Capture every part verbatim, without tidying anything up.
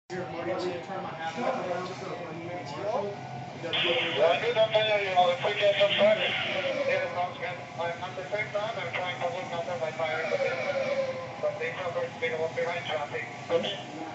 Here, Marty, I'm going to turn my hat back around so when you Marshall, you got to do it Yeah, good up there, you know, if we get up back, here it comes again. I'm at the same time, I'm trying to look under my tires a bit, but they are going to be the one behind traffic. Okay.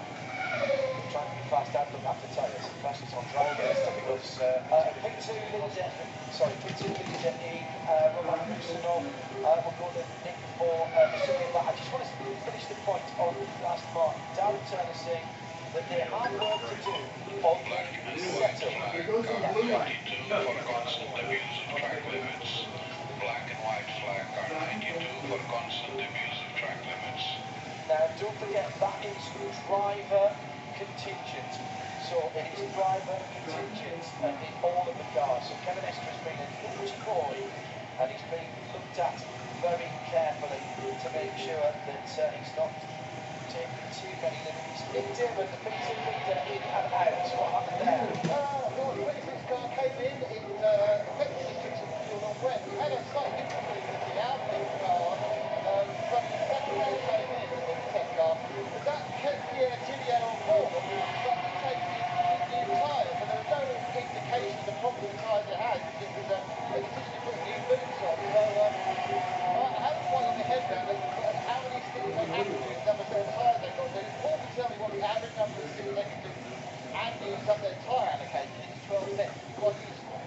Trying to be fast and look after tyres. Fastest on track against because uh, uh, P two leader, sorry, P two leader in uh, Roman Rusinov uh, will go to Nick for uh, pursuing that. I just want to finish the point on last part. Darren Turner saying that they have work to do on the setup. Here goes the blue light. For constant abuse of track limits. Black and white flag car ninety-two for constant abuse of track limits. Now, don't forget that is driver contingent. So it is driver contingent uh, in all of the cars. So Kevin Estre has been a huge boy and he's been looked at very carefully to make sure that uh, he's not taking too many liberties. Nick Dillon, the P two leader, in and out. What happened there? Uh, well, the way this car came in, it uh, effectively took some fuel on wet. We had a slight difficulty with the Alpine car, um, but the second way it came in, in the tech car, but that kept Pierre Gillian on board, but he take new tyres, and there was no indication of the problem the tyres it had, because it was a, a decision to put new boots on. So um, I haven't quite got my head around it, but how many stints they had to do, the number of tyres they got to do. Paul can tell me what the average number of stints they can do and use up their tyre allocation. It's twelve cents. Quite useful.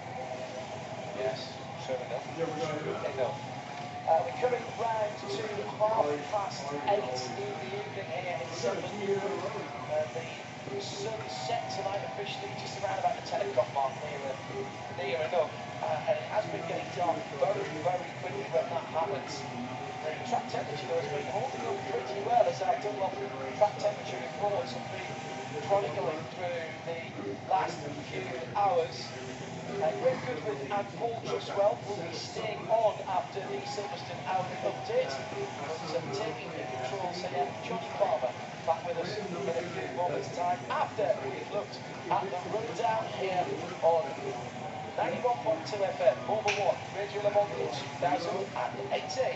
Yes, sure enough. Yeah, we're going to do it. Enough. Uh, we're coming round to half past eight in the evening here in Sunderland. Uh, the sun set tonight officially just around about the ten o'clock mark, near, near enough. Uh, and it has been getting dark very, very quickly when that happens. The track temperature has been holding up pretty well as our Dunlop track temperature reports have been chronicling through the last few hours. Uh, Greg Goodwin and Paul Truswell will be staying on after the Silverstone Audi update. But uh, taking the controls here, Johnny Palmer back with us in a few moments' time after we've looked at the rundown here on ninety-one point two F M, Formula One, Radio Le Mans two thousand eighteen.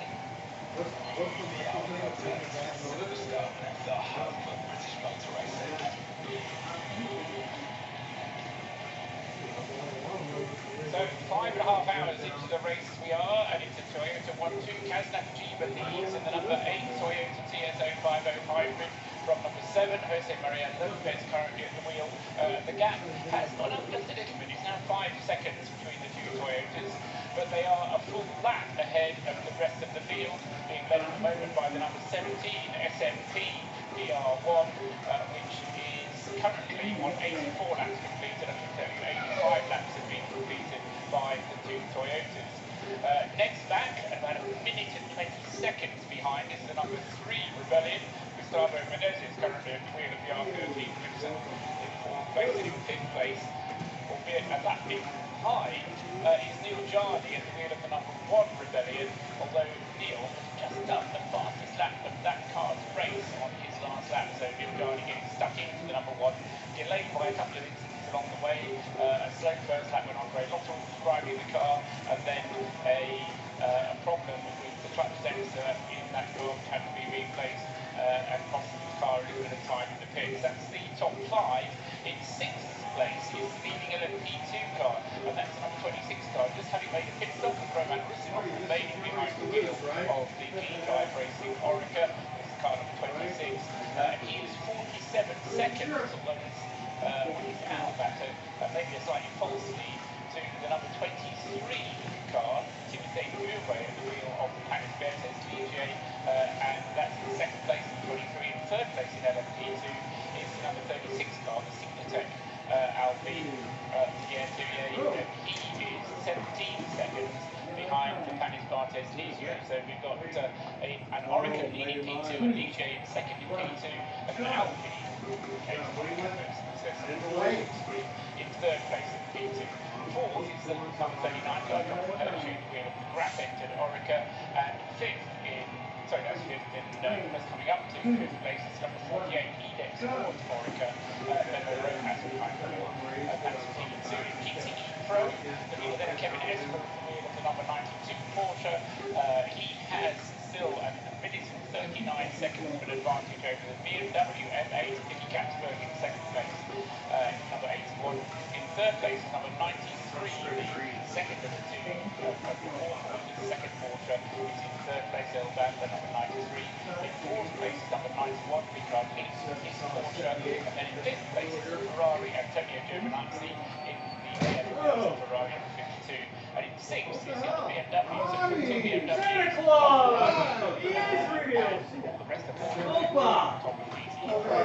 Silverstone, the hub of British motor racing. So five and a half hours into the race we are, and it's a Toyota one two. Kaznak Jiba leads in the number eight Toyota T S O five oh hybrid from number seven. Jose Maria Lopez currently at the wheel. Uh, the gap has gone up just a little bit. It's now five seconds between the two Toyotas, but they are a full lap ahead of the rest of the field, being led at the moment by the number seventeen S M P D R one, uh, which is currently on eighty-four laps completed. I can tell you eighty-five laps have been completed by the two Toyotas. Uh, next back, about a minute and twenty seconds behind, is the number three Rebellion. Gustavo Menezes is currently at the wheel of the R thirteen Gibson in fourth place, and in fifth place, albeit a lap behind, uh, is Neil Jardy at the wheel of the number one Rebellion, although Neil has just done the fastest lap of that car's race on his last lap, so Neil Jardy getting stuck into the number one, delayed by a couple of instances along the way. Uh, a slow first lap when Andre Lotto was driving the car, and then a, uh, a problem with the clutch sensor in that car which had to be replaced uh, and cost the car a little bit of time in the pits. That's the top five. In sixth place is leading a P two car, and that's the number twenty-six car, just having made a pit stop, and Roman Rusinov remaining behind the wheel of the G-Drive Racing Orica. This is car number twenty-six. Uh, he is forty-seven seconds, although it's uh, he's out at a, uh, maybe a slightly false lead to the number twenty-three car, Timothy Uruguay at the wheel of the Panis Bertes D J, uh, and that's in second place in twenty-three. In third place in L M P two is the number thirty-six car, the Sigmatech uh, Alpine uh, Pierre Thurier, and he is seventeen seconds behind the Panis Bertes D J. So we've got uh, a, an Orica leading P two, and D J in second in P two, and an Alpine in third place in P two. Fourth is the number thirty-nine guy from the parachute wheel of the Graf Entered Orica, and fifth in, sorry, that's fifth in, uh, that's coming up to fifth place is number forty-eight Edex Ford Orica, uh, then the road has behind the wheel, uh, that's P two in P T E Pro. The wheel then Kevin Estre from the wheel of the number ninety-two Porsche. Uh, he has still a minute and thirty-nine seconds of an advantage over the B M W M eight, Nicky Catsburg in second place is number ninety-three, the second of the two, uh, the second Porsche is in third place, Elvan, the number ninety-three. In fourth place is number ninety-one, Ricard Leeds, is Porsche. And then in fifth place is Ferrari, Antonio Giovinazzi, in the uh, Ferrari number fifty-two. And in sixth is in the B M W, so two B M Ws. Santa Claus! Israel! The rest of the Opa! Tom G T.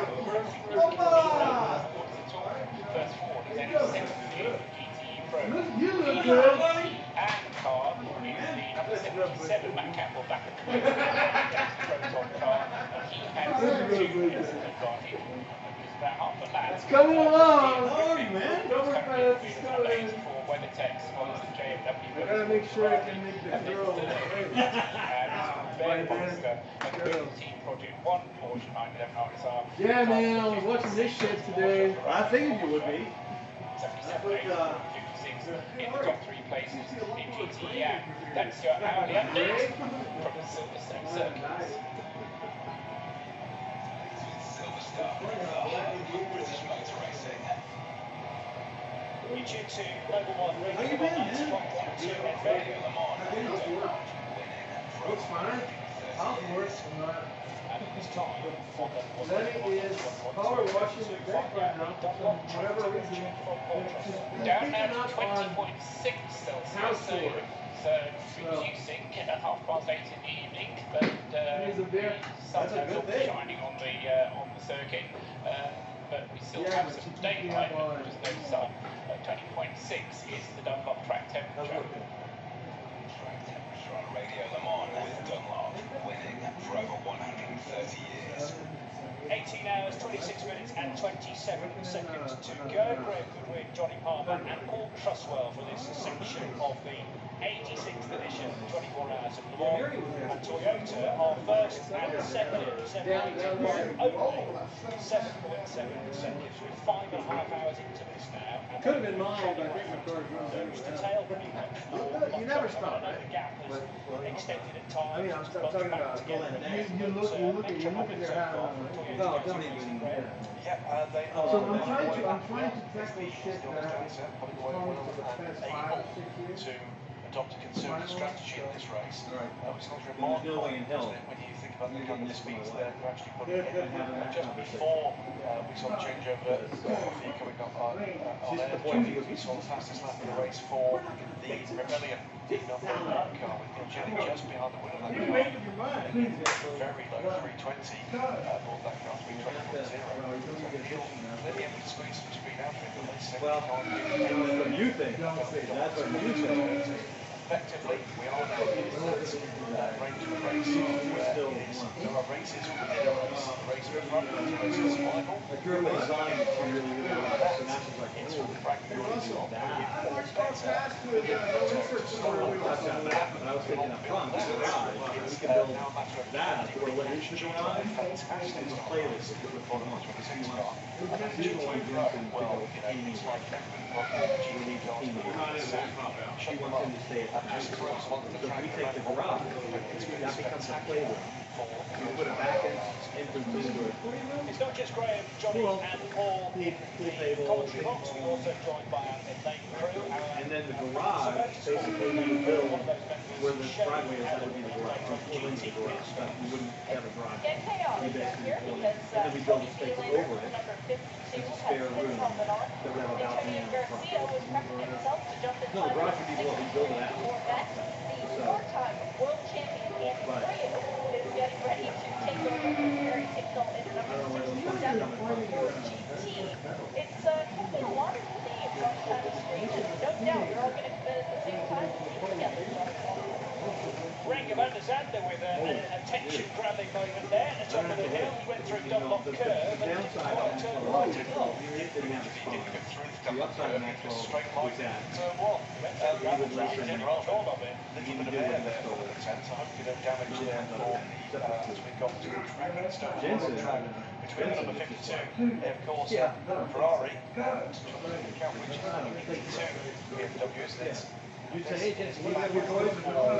Opa! First Ford is only seventh in the G T E Pro. You look good, buddy! And car is the number seventy-seven, Matt Campbell back at the Proton car. And he has two years of advantage. It's about half a lap. It's coming along! Howdy, man! Don't worry about it. It's Number coming. eighty-four, WeatherTech, sponsors the J M W. I gotta make sure I can make the And then girl. third, uh, Ben Monster, and the Team Project One Porsche nine eleven R S R. Yeah, man, I was watching this shit today. I figured you would be. seventy-seven, fifty-six in the top three places in G T E. And that's your hourly update from the Silverstone circuits. British Motor Racing. You tune to Global One How you Radio been, man? ninety-one point two F M. Looks fine. Housework. I'm not. And at this time, for the Lenny is power washing the deck right now for whatever reason. Down now Picking to up twenty on point six Celsius, house so tour. it's uh, reducing at half past eight in the evening, but uh, Here's a beer. the sun That's a is good not thing. shining on the uh, on the circuit, uh, but we still Yeah, have but some you keep me daylight, up on- but there's no sun. Uh, twenty point six is the Dunlop track temperature. Track temperature on Radio Le Mans with Dunlop, winning for over one hundred thirty years. eighteen hours, twenty-six minutes and twenty-seven seconds to go. Graham Goodwin, Johnny Palmer and Paul Truswell for this section of the eighty-sixth edition, twenty-four hours of Le Mans. And Toyota are first and second, separated by only seven point seven seconds. We're five and a half hours into this now. And Could have been mine, but I think my car Nose to goes tail pretty much. You never stop, I know right? the gap has extended at times. I mean, I'm but talking back about together. you, you look, you look, at- you look at your hat on. No, don't even. Yeah, uh, they are. So I'm trying to, I'm trying to tackle shit that I've followed for the past five, six years. To adopt a conservative strategy in this race. Right. Uh, it's not There's remarkable, no way in hell. isn't it, when you think about the You're kind getting of this speeds far away. they're actually putting Yeah, in. having Uh, that just conversation. before uh, we saw the changeover, uh, for you coming up on, uh, on This is air, the point. we saw the fastest lap of the race for the Rebellion number one car with Neil Jennings just behind the wheel of that You car. make up your mind. Very low three twenty, uh, brought that car three twenty point zero. Clearly able to squeeze some speed out of it, but they second Well, car. that's what you think. That's what you think. Effectively, we are now in this uh, range of the race where Still it is, one. there are races within a race, the race in front, the race in survival. Like you're designed to really, really relax, and that's just like, It's oh, from the practical race of that. Our car passed with uh, no research Oh, for I touched on that, but I was thinking up front, the garage, we could build that, where what is the garage, fantastic and the style. playlist is with For one the of twenty-six the car. You don't want to jump in to Well, go you know, any it's like everybody got the G T cars, He but wants it's She wants him to stay at the house. So if we take the garage, that becomes a playroom. You put a back end into the store. It's not just Graham, Johnny Well, and Paul. pool The table, commentary box, we're also joined by our mid-lane crew. our- and then the garage, basically we would build where the driveway is, that would be the garage. We pull into the garage, but we wouldn't have a garage. Get chaos We back basically here pull in. because And then we build a space Tony over Beelander, it. number fifty-two, It's a has spare hit room something on. that would have a balcony Antonio on the front. Garcia was prepping himself to jump in No, the garage would be what we build it after. Corvette. The So- four-time world champion Andy But- Freya is getting ready to take over from Gary Tickle in the number sixty-seven Ford G T. It's uh, catching a lot of steam from kind of screen, and no doubt you're all going to come in at the same time and be together. Rank of Van der Zande with a, a, a tension-grabbing moment there at the top of the hill. He went through Dunlop The- the curve and didn't downside quite of turn that right was at all. you didn't have a He spot. didn't go through the The double upside of curve, it was Maxwell straight was line that turn one. Went Uh, through that Van was der really Zande, control control of it. A little bit of air there for the ten, so hopefully no damage there for the, uh, as we got to the track and start to Jensen. the track between number fifty-two, of course, Yeah. uh, Ferrari, and count which is number fifty-two, B M W, isn't it? You say, hey, Jensen, what Fifth about your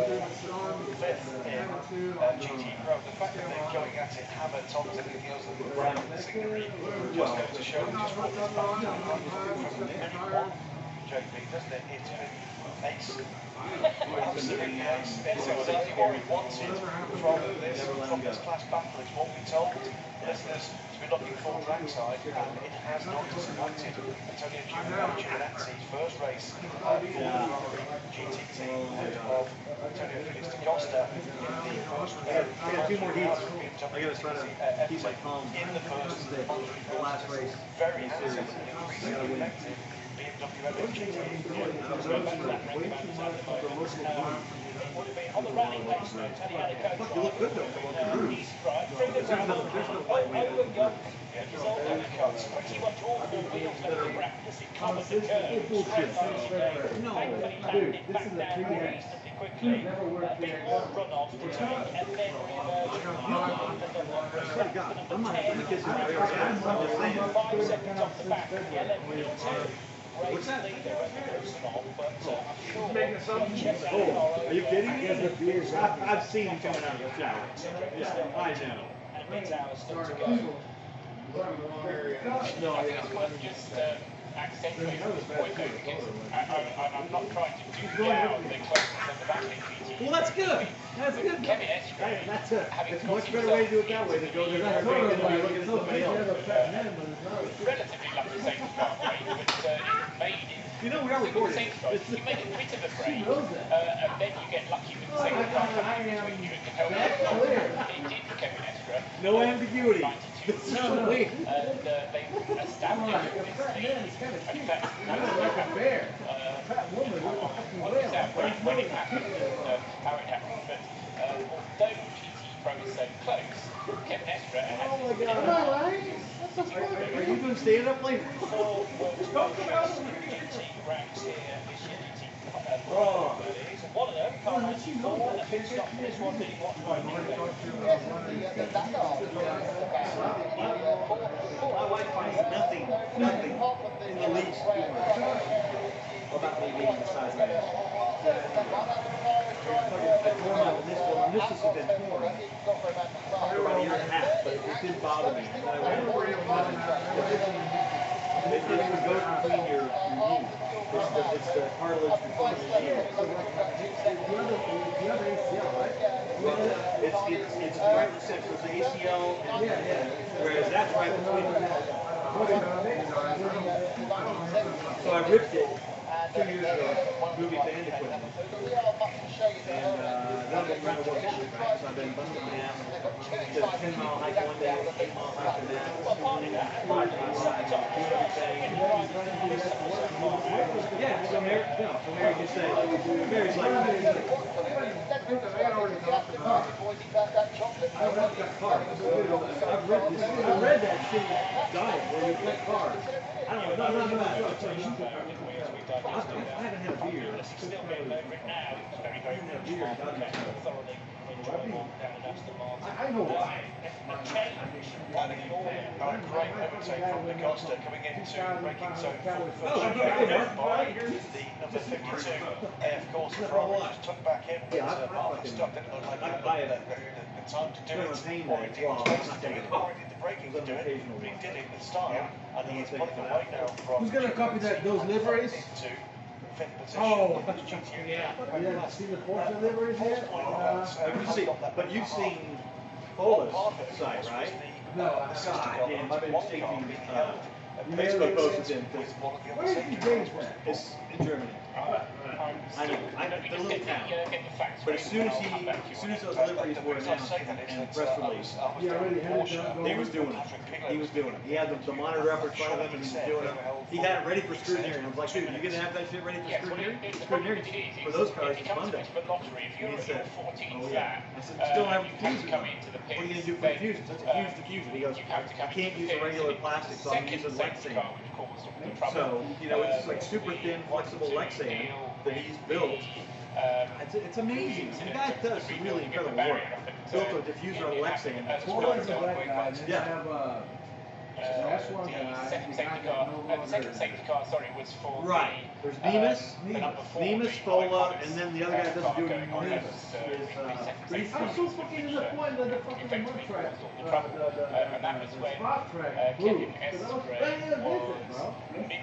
in uh, G T Pro. The fact that they're going at it hammer toms, everything else that we're around the scenery, just goes to show just what this from the minute one. J P, doesn't it? It's been ace. Absolutely ace. That's exactly what we wanted from this, from this class battle. It's what we told listeners to be looking for trackside, and it has not disappointed. Antonio Giovinazzi's first race uh, for the Ferrari G T team of Antonio Felix da Costa in the first uh, I got two more heats. I gotta try to uh, keep my calm. in the first The, the last race. very in the handsome series. and I gotta increasingly win. effective B M W M X G T. Would have been on the rally pace though, Teddy had a coach Fuck, you look good though. Come on, uh, he's right through the There's no, gravel, there's no over fight way over guns, he's all undercuts, pretty much all four wheels left the ground as it covered the curve, straight line today. No. Thankfully landed it back down reasonably quickly, a bit more runoff to take, and then re-emerged on the double. I swear to God, I'm not gonna kiss him very fast. I'm just saying. Five seconds off the back of the L M P two. What's that? Leader at Wilson, but uh, I'm sure making something. check that Oh, out. are you kidding me? I've, I've seen him coming out of the shower. Yeah, I know. And mid hours still to go. No, I think it's worth just um, accentuating this point though, because I, I, I'm not trying to do down the closeness of the back in G T. Well, that's good. That's good. Kevin Estre, Hey, that's a, having it's a got much better way to do it that himself way than go there I and told him, then like, looking at it's so somebody big, else. you have a fat man, but it's not. relatively lucky safety car break, but uh, it made it. You know, we are recording. Safe strike, you make a bit of a break, knows that. uh, and then you get lucky with the safety car coming between you and the helmet. That's clear. It did for Kevin Estre. No ambiguity. ninety-two No, no. And uh, they established A this fat man lead. is kind of In cute. fact, I look like a bear. uh, A fat woman looks like a Well, whale. it's that when, when it happened and uh, how it happened, but uh, although G T Pro is so close, Kevin Estre has Oh my been God. Am I right? What the fuck? Are you doing stand up like? four World Championships G T ranks here this year, G T uh, Oh. birdies, and one of them, Carl Hansen, four, a pit stop for this one, didn't watch by me. Yes, the, the Dakar was about the four, four, My wife finds nothing, nothing in the least humorous about me being the size I am. I tore my this well, and this has been torn for about a year and a half, but it didn't bother me. And then I went, it didn't even go between your, your knee. It's the, it's the cartilage between your knee. You have A C L, right? Well, it's, it's, it's right in the center, it's the A C L, and, whereas that's right between them. So I ripped it two years ago, moving to end equipment. And uh, then I've been trying to work it back, so I've been busting my ass. Did a ten mile hike one day, eight mile hike the next, five miles, do everything. Yeah, so Mary, no, so Mary just said, Mary's like, I left that card. I've read this, I read that shitty diet where you play cards. I don't know, nothing about it. I, I haven't had a beer. Still being over it now, it's very, very much thoroughly enjoyable down at Aston Martin. I know why. A change on the order. Uh, great overtake from Da Costa coming into the braking zone for the first Oh, time okay. by the number fifty-two A F course. Ferrari just took back in, but Yeah, I- uh, I Martin fucking- Stuck didn't look like I- he had I- the, the, the time to do Been it, on pain or meds. indeed Well, was supposed not to do it, taking or indeed the braking to do it, Occasional but he one. did it in style, and he is I'll take pulling it away out. now from Who's gonna copy that, those liveries? into fifth position Oh. with his G T A. Yeah, see the Porsche liveries here? Uh, But you see, but you've seen Pola's site, right? No, God damn, I've been taking, uh, Facebook posts in, because Where did you base that? it's in Germany. I know, I, the little town. But as soon as he, as soon as those liveries were announced and the press release, Yeah, I already had it done. he was doing it. He was doing it. He had the, the monitor up in front of him and he was doing it. He had it ready for scrutineering. I was like, dude, you gonna have that shit ready for scrutineering? Scrutineering for those cars is Monday. And he said, oh yeah. I said, still have diffusers on. What are you gonna do for diffusers? That's a huge diffuser. He goes, I can't use a regular plastic, so I'm using Lexan. So, you know, it's like super thin, flexible Lexan that he's built. It's, it's amazing. The guy does some really incredible work. Built a diffuser on Lexan. That's Porsche is a black guy, and then you Yeah. have, uh, Uh, that's one the guy, second the safety guy car, that no uh, the second longer- safety car, sorry, was for Right. the, There's uh, Nemus, the number four, Nemus, the Fola, iconic and then the other guy that doesn't do it going on anymore as, is, uh, is, uh, second Reese. I'm so fucking disappointed in the fucking mud track. the Uh, trouble, the- the- uh, and that was the when spot track uh, blew. Kevin Because I was Estre playing with it, was bro. mid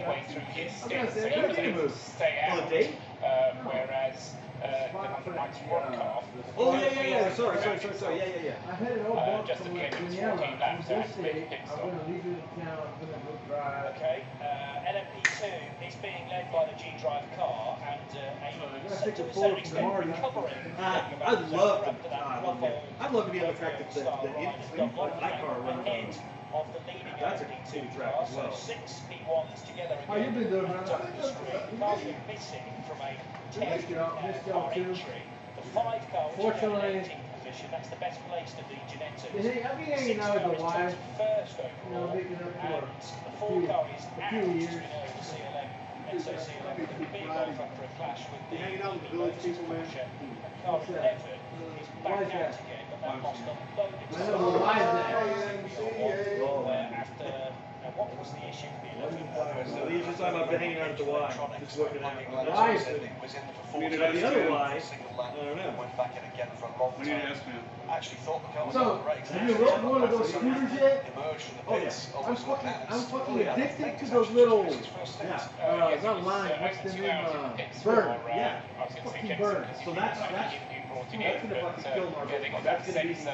midway through his I was gonna stint, so say, he what was did he able to move? stay On out. the date? Uh, whereas uh, the number ninety-one car. Oh yeah, yeah, yeah. Sorry, sorry, sorry, sorry. Yeah, yeah, yeah. I had it all Uh, bought just from at the like end of his Daniela. fourteen laps, so I'm I just made a saying, pit I'm stop. gonna leave you the town, I'm gonna go drive. Okay, uh, L M P two is being led by the G-Drive car and uh, a, gotta so take to the a photo certain from extent tomorrow. recovering. Uh, I'd love to. Uh, I'd love to be on the track that that, that, that, that, that car runs ahead on. of the leading That's a L M P two cool track car, as well. so six P ones together How you again been doing, on man? top of the screen. Cars been missing from a ten Missed y'all, uh, missed y'all car too. entry. The five car, which is Fortunately- in eighteenth position, that's the best place to be Genettos. Yeah, hey, I've been hanging out with the wife, First you know, overall, making up and for the a four few, car is a out, few as we years. know, the C L M, N S O C L M, with a big off after a clash with the hanging out with E V village Motors people, man? Porsche. Car What's that? eleven is Why back is out that? again, but that lost a load of I know, but why is that? where after, uh, what was the issue with the eleven? So he's just talking about hanging out at the Y, just working out. Why is it? It was in for I mean, forty the other Y, a single lap, I don't know. went back in again for a long We need to time. ask him. Actually thought the car was So, on the brakes. have you rode one of those scooters yet? Emerged from the Oh, yeah. pits. I'm almost fucking, like that. I'm fucking Oh, yeah. addicted Thanks, to those actually, little, just his first stint. Yeah. uh, it's not line, what's the name, uh, bird. Yeah. Fucking bird. So that's that's That's that's gonna fucking kill Marvel. That's gonna be the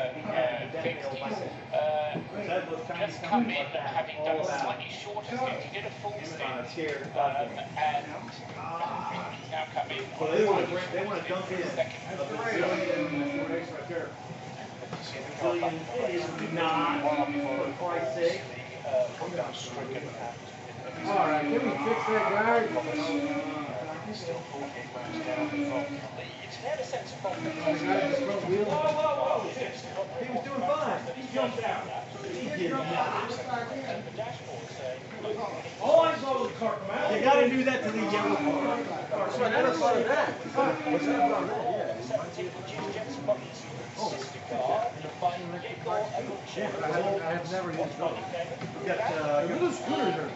uh, That those tiny just come in companies like that. having all done a about. slightly shorter stint. He did a full stint, Uh, scared. um, and he's now come in. So they want to they want to dump in Second. a bazillion right there. Bazillion is not, for Christ's sake. Alright, can we fix that guard? Still forty-eight laps down from the lead. He had a sense of The confidence. guy just front wheel. Whoa, whoa, whoa! He was doing fine. He jumped out. He did not. The dashboard saying, look, All I saw was the car come out. You gotta do that to the yellow car. So I never thought of that. What's that about that? seventeen, which is Jensen Button's sister car, by Gekko Yeah, I have, I have never used those. We got, uh, Look at those scooters are.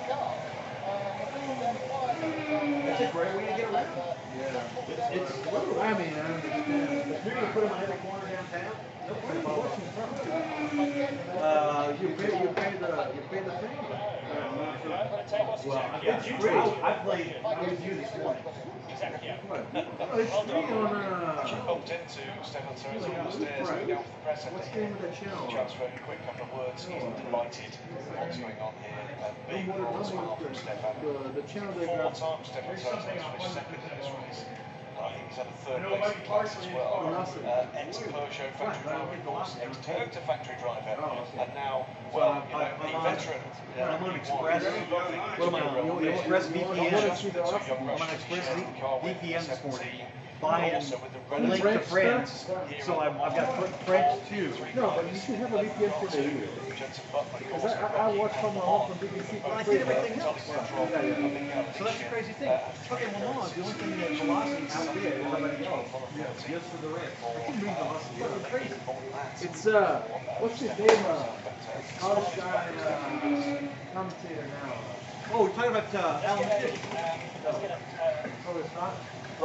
that's a great way to get around. Yeah. It's, it's little. I mean, I understand. If you're gonna put them on every corner downtown, no Why are you problem. watching from? Uh, You pay, you pay the, you pay the thing. well, it's free. I played, I was using this morning. Exactly, yeah. What? Oh, it's free on, Actually uh, bumped into Stefan Sorensen on the stairs going down for the press what's after the name of that channel? transferring a quick couple of words. He's delighted with what's going on here. A big What- broad what- smile from Stefan. The, the channel they Four got. times Stefan Sorensen has finished second in this race. I think he's had a third place in class as well. Uh, ex-Peugeot factory driver, of course, ex-Toyota factory driver, and now, well, you know, a veteran. When I'm on Express, what am I on? The Express V P N. I'm on Express V P N this morning, buying a link to France. So I've, I've got Fr- French too. No, but you should have a V P N for the U. Because I, I, I watch from my home from B B C. Well, I did everything else. Yeah, yeah. So that's the crazy thing. Okay, well, no, the only thing that Velocity outdid everybody else, just for the race. I can read Velocity. It's crazy. It's, uh, what's his name, uh, college guy, uh, commentator now. Oh, we're talking about uh, Alan Pitt. Oh, it's not?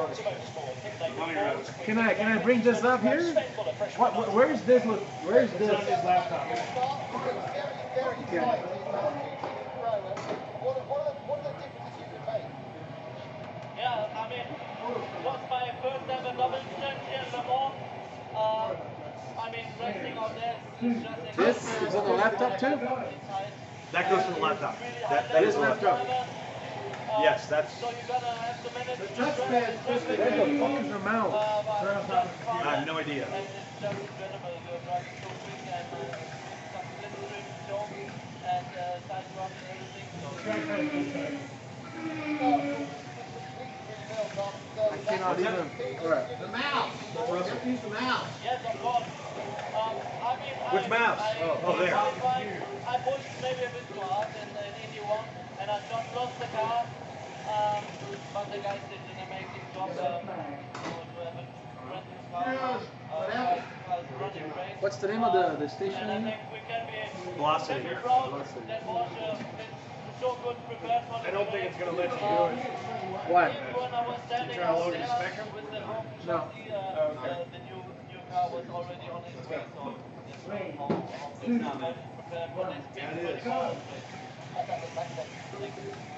Can Can I, can I bring this up here? What, wh- where's this, look, where's this? laptop. Okay. What, what, are the, what are the differences you can make? Yeah, I mean, it was my first ever double stint here in Le Mans. Uh, I mean, racing out there is just This is on the laptop too? That goes to the laptop. That, that is the laptop. Yes, that's. So you gotta have to manage The touchpad, where the fuck is your mouse? I have no idea. And it's just incredible. You're driving so quick and uh, some slipstream show and uh, side run and everything. So I cannot even, alright. The mouse. Use the mouse. yes, of course. Um, I mean, Which I, mouse? I, Oh, oh, there. I, I pushed maybe a bit too hard in the eighty-one, and I just lost the car. Um, but the guys did an amazing job. Um, to have a brand new car. Uh, whatever. was running great. What's the name of the, the station And I name? think we can be Velocity. very proud Velocity. that Porsche is so good prepared for the I don't think it's going to let you do um, it. Why? Even when I was standing try to out load there the specker? with the home No. chassis, uh, the, the new new car was already on its way, so that's how, how this is prepared for this big for the car.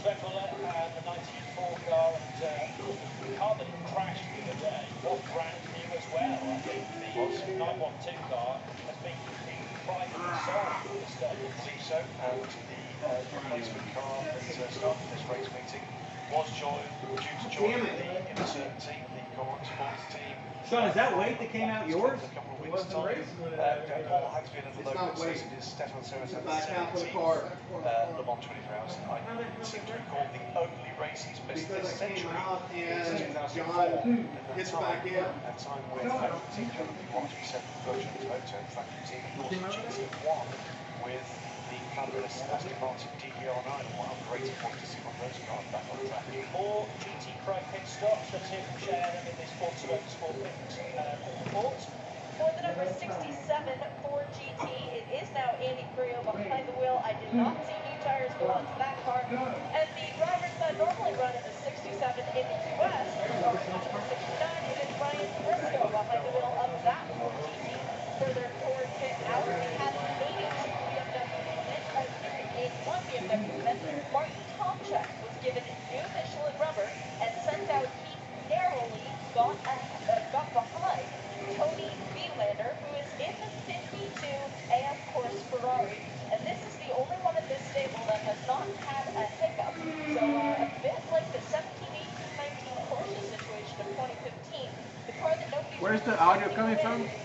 Red Bull and the ninety-four car, and uh, the car that crashed the other day was brand new as well. I think the nine one two car has been privately sold at this stage. I believe so, and the uh, replacement car that uh, started this race meeting was joined, due to join the insert team, the Cork Sports team. Sean, is that weight that came out yours? A couple of weeks' time. Uh, Paul had to be a little low, so it is Stefan Serres and the seventeen uh, Le Mans twenty-four hours. I seem to recall the only race he's missed this century is two thousand four, and the time, and time with uh, Team Germany one twenty-seven Virgin Motor factory team, of course, G T one with the fabulous Aston Martin D E R nine. Wow, great point to see one of those cars back on track. More G T Pro pit stops for Tim Share in this Forza Motorsport pit uh, report. For the number sixty-seven Ford G T, it is now Andy Creo behind the wheel. I did not see new tires go onto that car. And the drivers that normally run in the sixty-seven in the U S are number sixty-nine. It is Ryan Briscoe behind the wheel of that Ford G T. Further forward pit out, we have eighty-two B M W unit, uh, eighty-one B M W unit. Martin Tomczak was given new Michelin rubber and sent out. He narrowly got, uh, got behind Tony Vilander, who is in the fifty-two A F Course Ferrari, and this is the only one in this stable that has not had a hiccup. So uh, a bit like the seventeen, eighteen, nineteen Porsche situation of twenty fifteen. The car that nobody Where's the audio coming from? That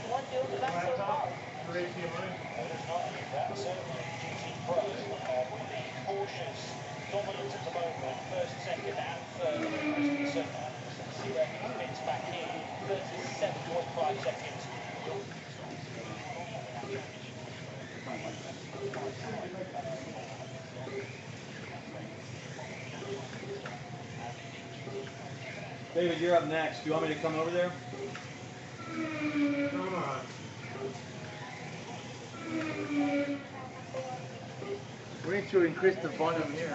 certainly G T Pro uh, with the Porsches dominant at the moment, first, second, and third. So uh, see where he fits back in, thirty-seven point five seconds. David, you're up next. Do you want me to come over there? Come on. We need to increase the volume here.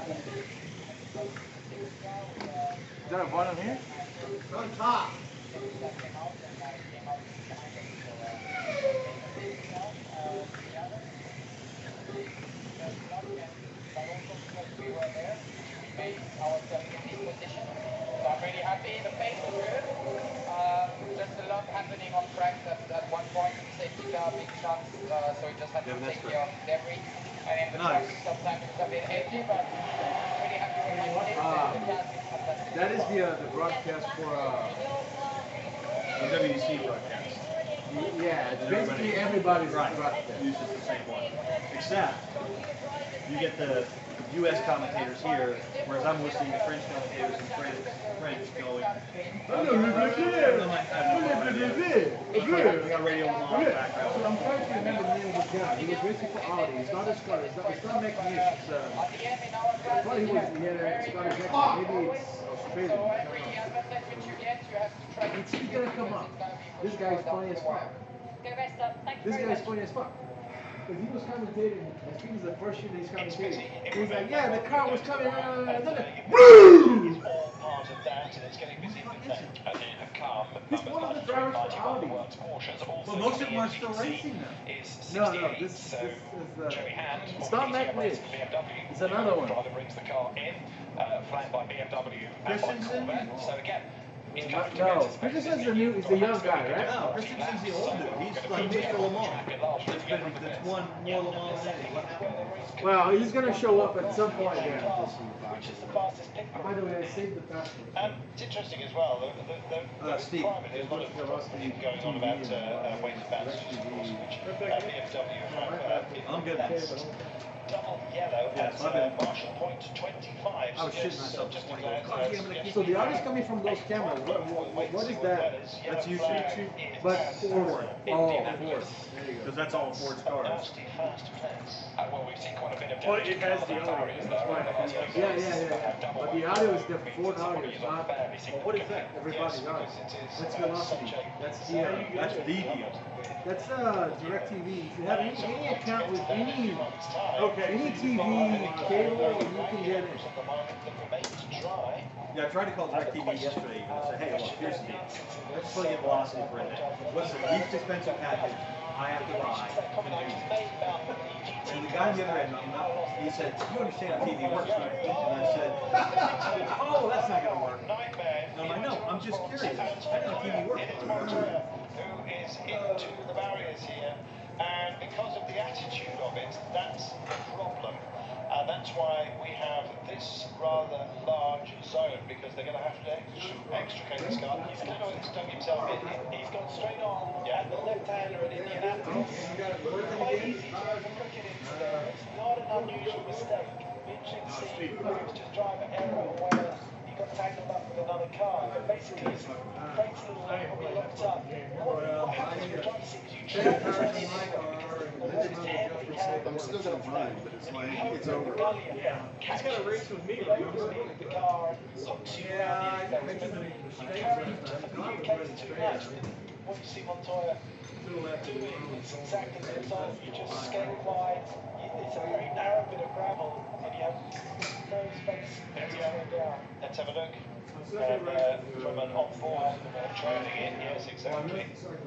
Is there a volume here? On top. I'm really happy. The pace was good. Um, just a lot happening on track at, at one point. Safety car, big chunks, uh, so we just had to Yeah, take that's care of debris. And in the Nice. truck, sometimes it's a bit heavy, but really happy with my team. Ah. The cast is fantastic. That is the, uh, the broadcast for, uh, The W C broadcast. yeah, it's basically everybody's Right. broadcast. Uses the same one. Except you get the U S commentators here, whereas I'm listening to French commentators in French, French going. I got radio on the So background. I'm trying to remember the name of the guy. He was racing for Audi. He's not a Scottish. It's not, it's not Macnish. It's, uh, I thought he was, he had a Scottish accent. Maybe it's Australian. So every advertisement you get, you have to try to It's he's gonna come up. This guy's funny as fuck. Go rest up. Thank you This very guy's much. funny as fuck. Because he was commentating, I think it's the first year that he's commentating. He's like, yeah, the car was coming, uh, and then it, boom! All part of that, and it's getting busy with that. And then have come, He's one of the drivers for Audi. Well, most of them are still racing now. Is No, no, sixty-eight, this, so this is, uh, Joey Hand, it's not former Mac Nish. B M W. It's another one. Driver brings the car in, uh, flanked by B M W and by Christensen? Corvette. So again, he's No, coming to no. get his Christensen's the new, he's the young guy, right? No, Christensen's the old dude. He's like Mister Lamont. That's been, that's won more Lamont than any. What happened? Well, he's gonna show up at some point there. which is the fastest pit By the way, I saved the password. Um, it's interesting as well. The, the, the, Uh, the Steve, private, there's a lot of talking going on about uh, uh, weight advantages, of course, which uh, B M W have. Uh, I'm good. that's double yellow Yes, at I've been- uh, Marshall Point twenty-five. I was So shitting yes, myself just this morning. declared, God, uh, yeah, I'm gonna keep- So the audio's coming from those cameras. What, what, what is that? That's YouTube. But forward. Oh, forward. Because that's all Ford's cars. nasty fast place. Uh, well, we've seen quite a bit of Well, damage it to has cars the and audio. barriers there over the last few Yeah, years. yeah, yeah, yeah. Double But the wide audio is load the means Ford it's audio, already it's not- fairly Well, what is that? Everybody Yes, knows. because it is, That's uh, Velocity. such a- That's the, uh, That's the deal. that's uh, DirecTV. If you have any, any account with any, Okay. any T V, cable, you can get it. Yeah, I tried to call DirecTV yesterday and I said, hey, look, here's the deal. Let's plug in Velocity for a day. What's the least expensive package? I have to ride. comment I just made about the G T. And the guy on the other end, he said, you understand how T V works, right? And I said, oh, that's not going to work. And I'm like, no, I'm just curious. I know how T V works. It is Montoya who is into the barriers here, and because of the attitude of it, that's the problem. And that's why we have this rather large zone, because they're going to have to extricate this car. He's going to stuck himself in. He's gone straight on. Yeah, the left-hander at Indianapolis. Quite easy to overcook it into there. It's not an unusual mistake. Interesting to see whether it was just driver error or whether he got tangled up with another car. But basically, his brakes a little probably locked up. What, what happens with driver seat is you change the I'm still going to run, but it's like, it's over. Yeah. He's got a race with me. The car hooks you around the end. He carried the case too much. What you see Montoya doing, it's exactly the result. You just skate wide. It's a very narrow bit of gravel, and you have no space to go down. Let's have a look. And, uh, from an on-board uh, trailing in, yes, exactly.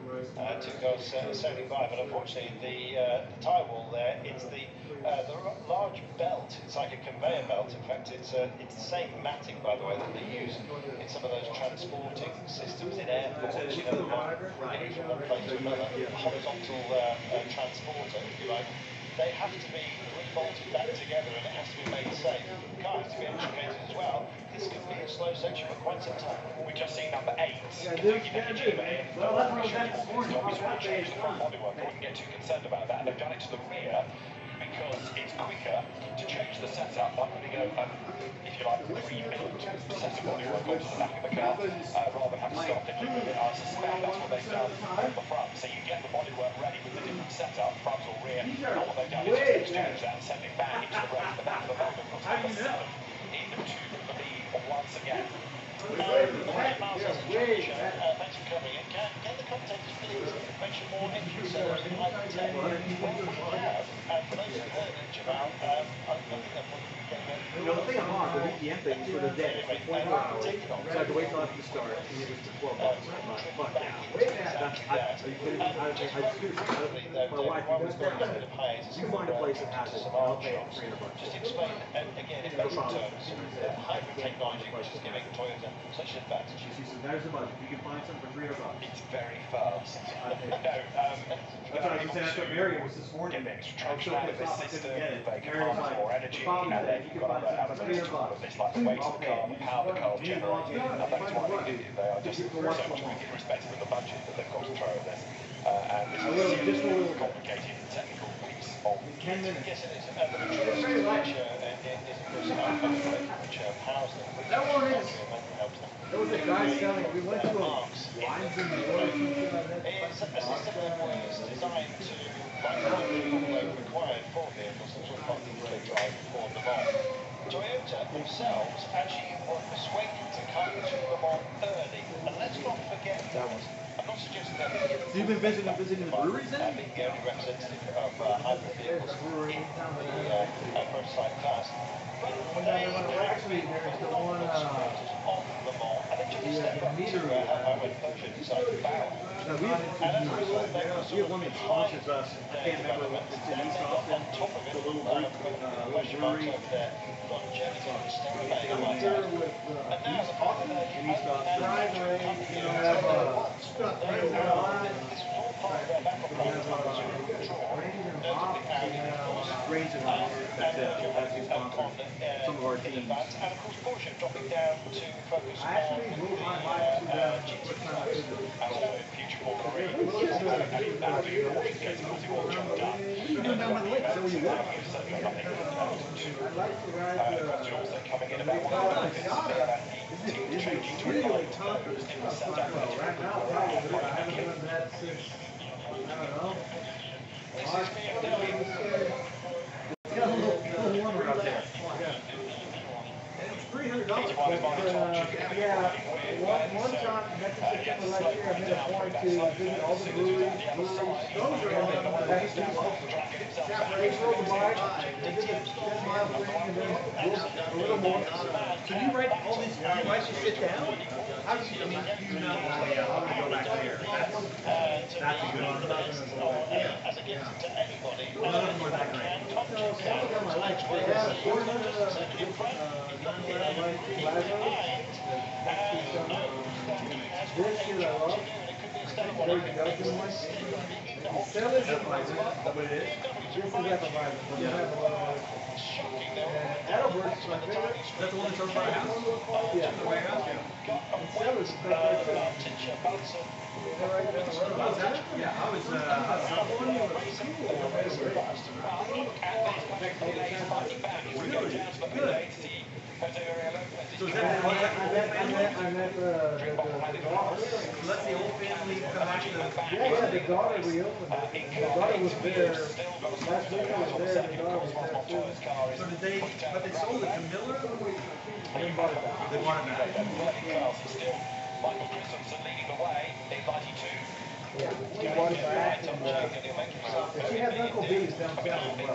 Uh, two goes uh, seventy-five, but unfortunately the, uh, the tie wall there, it's the uh, the large belt. It's like a conveyor belt. In fact, it's uh, it's the same matting, by the way, that they use in some of those transporting systems in airports. You know, right from one place to another, horizontal uh, uh, transporter, if you like. They have to be bolted back together, and it has to be made safe. The car has to be extricated as well. This could be a slow section for quite some time. We've just seen number eight. Yeah, dude, yeah, dude. Well, that's what I was saying before. It's really changed the front bodywork. I wouldn't get too concerned about that. They've done it to the rear because it's quicker to change the setup by putting a, a if you like, pre-built set of bodywork onto the back of the car, uh, rather than have to start thinking with it. I suspect that's what they've done on the front. So you get the bodywork ready with the different setup, front or rear, and what they've done is just exchange that and send it back into the road. The back of the motor puts number seven into the lead once again. Um, Miles, that's the juncture. Uh, thanks for coming in. Can, can the commentators please mention more entry sellers in Hyper ten? Well, we have, and for those who heard it, Jamal, um, I think they're probably getting You know, the thing I'm on, the V P N thing is for the day, for twenty-four hours. So I had to wait till after the start, and it was for twelve bucks. I'm like, fuck yeah. That's, I, are you kidding me? I, I, I seriously, I, my wife was going to say, you find a place that has it, and I'll pay it three hundred bucks. Just explain, and again, in basic terms, uh, hybrid technology, which is giving Toyota such an advantage. She says, there's the budget. You can find something for three hundred bucks. It's very fast. No, um, that's what I was saying. I thought Mary was this morning. Get the extraction out of this system, they can harness more energy, and then you've got other elements to all of this, like the weight of the car, the power the car generating, and that's why they do. They are just so much quicker, irrespective of the budget that they've got to throw at this. Uh, and this is a seriously complicated technical piece of ten minutes. Yes, it is. Uh, the Mercedes which uh, is, of course, uh, which uh, powers them, which That one is. helps them. There was a guy selling, we went to a lines in the world or something like that. It's a system that was designed to, like the required for vehicles, that was like the drive for Le Mans. Toyota themselves actually were persuaded to come to Le Mans early. And let's not forget that. I'm not suggesting that. So you've been visiting, visiting the breweries then? Being the only representative of uh, hybrid vehicles in the uh, uh, prototype class. But they actually, there's the one, uh, on Le Mans, and they took a step up to uh, how Peugeot decided to bow. No, we have, we have one that sponsors us. I can't remember what it's in East Austin. It's a little brewery. Uh, little brewery. In East Austin. You know, have a stuff right on it. Range of house. That's it. That's who sponsors some of our teams. And of course, Porsche dropping down to focus I actually moved my bike to the future Formula E. And the Porsche getting obviously more jumped up. You're going down by the lake, is that where you live? I'd like to ride the... You're also coming in about one Is it really tough? Right now, probably, but I haven't done that since, I don't know. It's got a little, little warmer out there. It's three hundred dollars. But, uh, yeah, one, one time, back in September last year, I made a point to visit all the breweries. breweries. Those are on the back separate from the bike. They did a ten mile thing and then a little more. So you write all these, why don't you sit down? How do you, I mean, you know, oh yeah, I'm gonna go back there. That's, that's a good one. they had a Ford uh, nine eleven Lazo. This year I love. There's a Belgian one. Sell it at my What it is? This is at the Bible. We have a lot of and Adalbert's my favorite. That's the one that's over by our house? Yeah. Over by your house, yeah. And Sell is back there too. They're right down the road. Oh, is that it? Yeah, I was, uh, I was out one year. Really? Good. So is that, I what's that, met, I met, I met the, the, the daughter. so that's the old family come back to the... Yeah, yeah, the daughter reopened it. The daughter was there, last week I was there, the daughter was there too. So did they, but they sold it to Miller? They bought it back. They bought it back. Michael Christensen leading the way in ninety-two. Yeah, they bought it back and, uh, she has Uncle B's down south as well.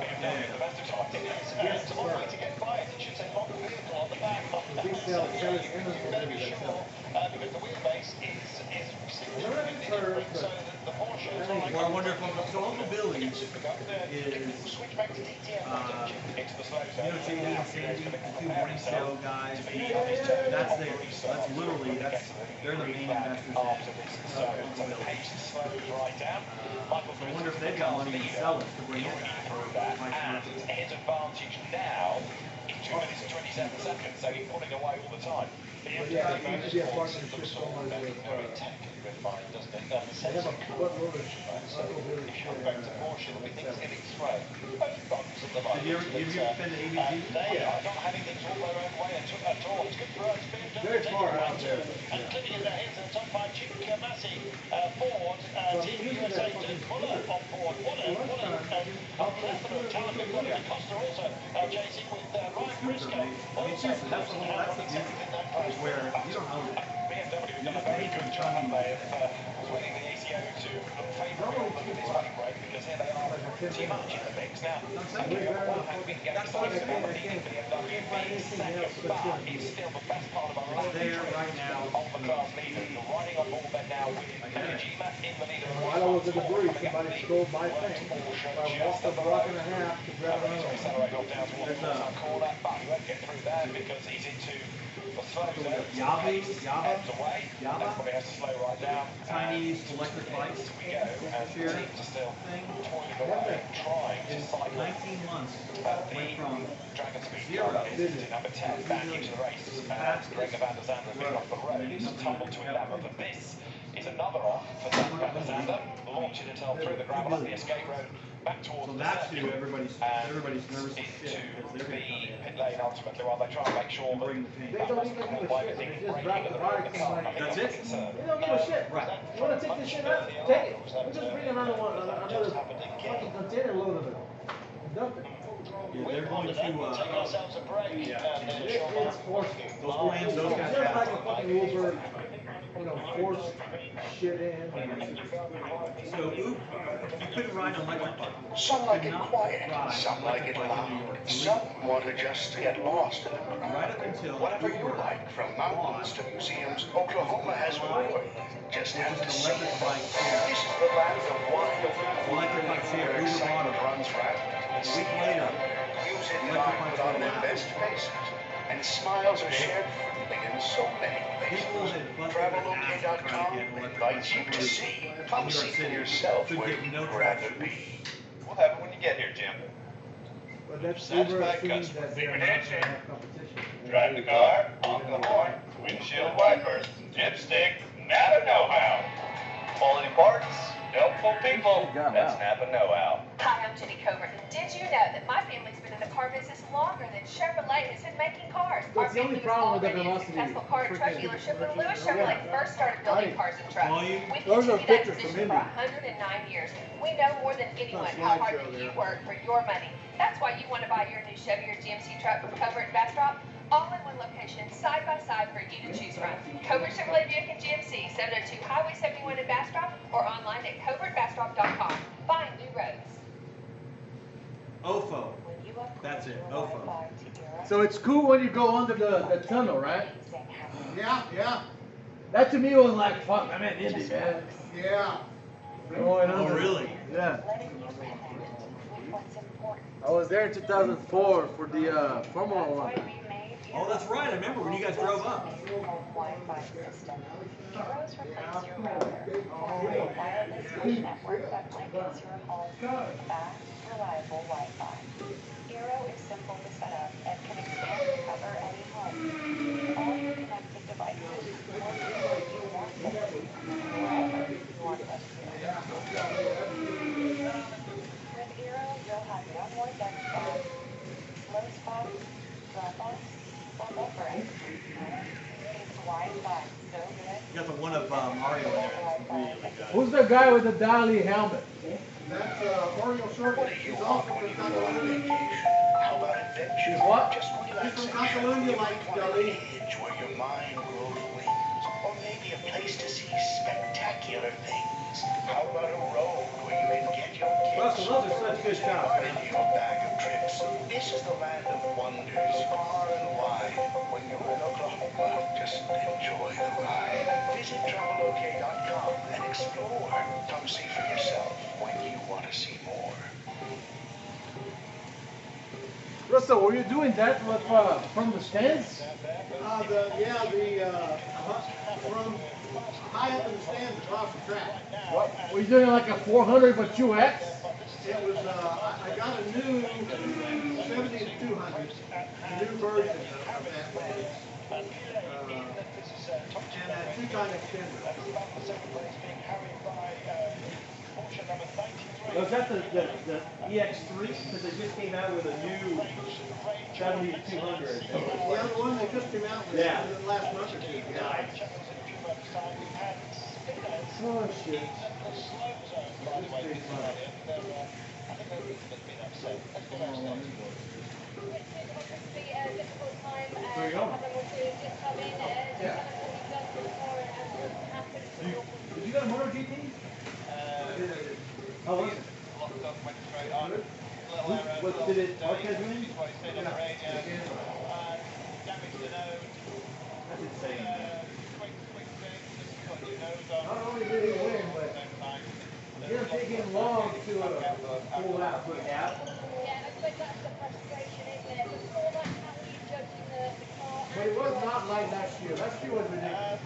Yes, Tomorrow to get fired, it should say lock the vehicle on the back. The big sell, sell is in Uncle B's themselves. Uh, because the wheelbase is is significantly different, so that the Porsche is like Well, I wonder if Uncle, so Uncle Billy is, switch back to D T M uh, into the slow you know, zone. J D and Sandy, the two morning show guys, that's their, that's literally, that's, they're the main investors in uh, Uncle Billy. Right down. Michael I wonder if they've got money to sell it to bring it through that, and his advantage now in two minutes and twenty-seven seconds, so he's pulling away all the time. But yeah, it used to be a partnership almost with, uh, Refined, doesn't it? they have a buttload of Uncle Billy shit. Back to Porsche, there'll be things in its way. Both bumps at the moment. Have you ever, have you ever been to A B G? They are not having things all their own way at at all. It's good for us. Very far out there. And clearly in their hands in the top five, Chip Massey, uh, Ford, uh, Team U S A, Dirk Muller on board. What a, what a, uh, a plethora of talent. We've got Costa also, uh, J C with uh, Ryan Briscoe. I mean, seriously, that's the whole, that's the beauty, is where you don't own it. B M W have done a very good job, haven't they, of uh, swinging the A C O to look favourable for this running break, because here they are too much in the mix. Now, having been excited about beating B M W being second, but it's still the best part of our It's there right now. on the class leader. You're riding on board there now with Kojima in the leader. While I was at the brewery, somebody stole my thing. I walked a block and a half to grab another one. Accelerate off down towards the corner, but he won't get through there because he's into the slow zone. Yabu, Yaba, Heads away. Yaba? That's why he has to slow right down. Chinese electric bikes. We go, and the Here. teams are still Thing. toiling away, trying to In cycle nineteen months, uh, went the from Dragon Speed zero car is to number ten back into the race. And Gregor van der Zande has been off the road. He's tumbled to eleventh, and this is another off for van der Zande, launching himself through the gravel up the escape road back towards so the that's who circuit. everybody's, And everybody's nervous as into shit, because the they're gonna come in. pit lane ultimately while they try and make sure that Bring the pain. They don't even give a shit. They just drop the bikes and like. That's it? They don't give a shit. Right. You wanna take this shit out? Take it. We'll just bring another one, another fucking container load of it. Dump it. Yeah, they're going to, uh, Take ourselves a break. yeah. And then It, Sean it's forced. Those plans, those guys It's just like have. a fucking Uber, you know, force shit in. So, oop, you couldn't ride an electric bike. Some like Could it not quiet, ride some an like it electric bike in New loud, York. It's some illegal. want to just get lost in the Right crowd. up until Whatever you Uber like, from mountains to museums, Oklahoma has more. Just have to see electric it. bike share. This is the land of wide open Electric bike share, where Uber bought excitement it. runs rapid. A week later, Use it electric live bikes put on went their out. best faces, and smiles are shared freely in so many People places. that busted travel their O K ass dot trying com to get electric invites you bikes to to see. New Come York see for City. yourself Could where get no you'd rather traction. be. We'll have it when you get here, Jim. But that's That's Uber my assumes customer. that they're Secret not handshake. gonna have competition. Drive the car, honk the horn, windshield wipers, dipstick, Napa know-how. Quality parts, helpful people, that's Napa know-how. Hi, I'm Jenny Covert. Did you know that my family's been in the car business longer than Chevrolet has been making cars? That's the only problem with the already a velocity. successful car and truck dealership when Lewis Chevrolet first started building cars and trucks. Volume. We've Those are continued that pictures from tradition for Indy. one hundred nine years. We know more than anyone It's how not hard slideshow that you there. work for your money. That's why you want to buy your new Chevy or G M C truck from Covert and Bastrop, all in one location, side by side for you to choose from. Covert Chevrolet Buick and G M C, seven oh two Highway seventy-one in Bastrop, or online at covert bastrop dot com. Find new roads. O F O. That's it, O F O. So it's cool when you go under the, the tunnel, right? Yeah, yeah, That to me was like, fuck, I'm at Indy, man. yeah. Going Oh, under. really? Yeah. I was there in two thousand four for the uh, Formula One. Oh, that's right. I remember when you guys drove up. Wi-Fi system. Heroes replace your router for a wireless mesh network that migrates your home with fast, reliable Wi-Fi. Eero is simple to set up and can expand to cover any home. All your connected devices will be able to do more safely wherever you want them to. With Eero, you'll have no more dead spots, slow spots, drop-offs, or buffering. It's Wi-Fi so good. You got the one of uh, Mario in there. That's really good. Who's the guy with the Dali helmet? That's uh, Mario Circus. He's also from Catalunya. How about adventure? He's what? Just He's from Catalunya, like Dali. where your mind grows wings, or maybe a place to see spectacular things. How about a road where you can get your kicks? Russell, those are such good shots, man. In your bag of tricks. This is the land of wonders, far and wide. When you're in Oklahoma, just enjoy the ride. Visit travel O K dot com and explore. Come see for yourself when you want to see more. Russell, were you doing that with, uh, from the stands? Uh, the, yeah, the, uh, from high up in the stands across the track. What? Were you doing like a four hundred but U X? It was, uh, I, I got a new seventy to two hundred, a new version of, of that one. Uh, and a two-time extender. Was that the, the, the E X three? Because they just came out with a new seventy to two hundred. Yeah, the one they just came out with Yeah. in the last month or two. Yeah. Oh shit. There you go. You, did you go to MotoGP? How was it? Good? What did it? Marquez win? That's insane. Not only did he win, but it didn't take him long to uh, pull out. Put it out. Yeah, I suppose that's the frustration, isn't it? Before that, how are you judging the, the car? But it was not like last year. Last year was ridiculous.